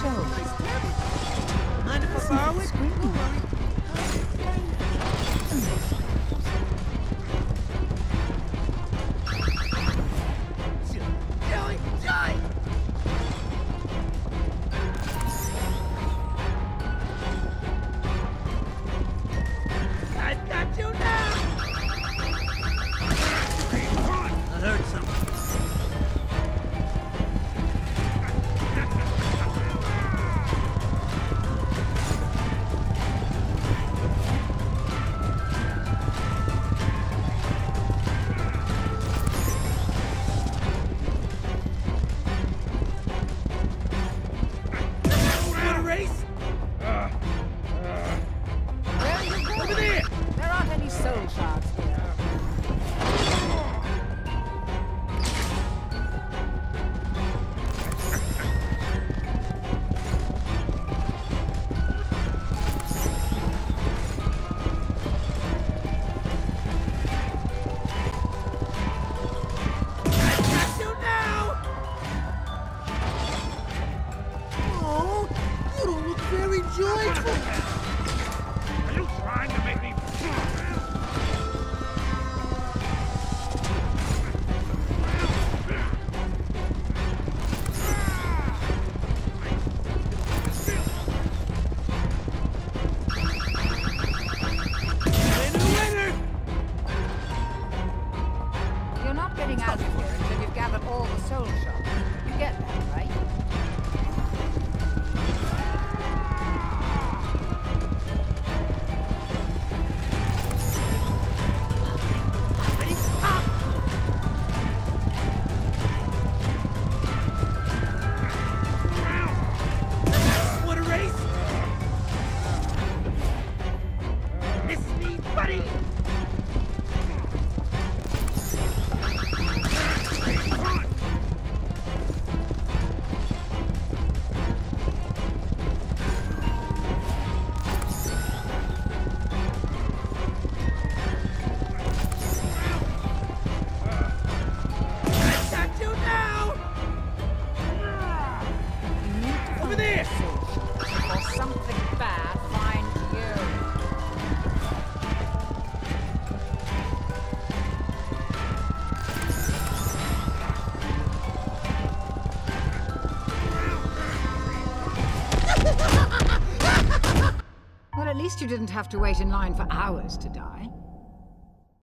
soul. Mind if I borrow it? Don't worry. Joey, Joey! I've got you now! I heard something. Want a race? Where are you going? Over there! There aren't any soul shards here. I've got you now! Oh, you don't look very joyful. Are you trying to make me... Winner! You're not getting out of here until you've gathered all the soul shards. You get that, right? Ready? Pop! Want a race? Miss me, buddy! I've got you now! You need to Over find there! your soul shards before something bad finds you. Well, at least you didn't have to wait in line for hours to die.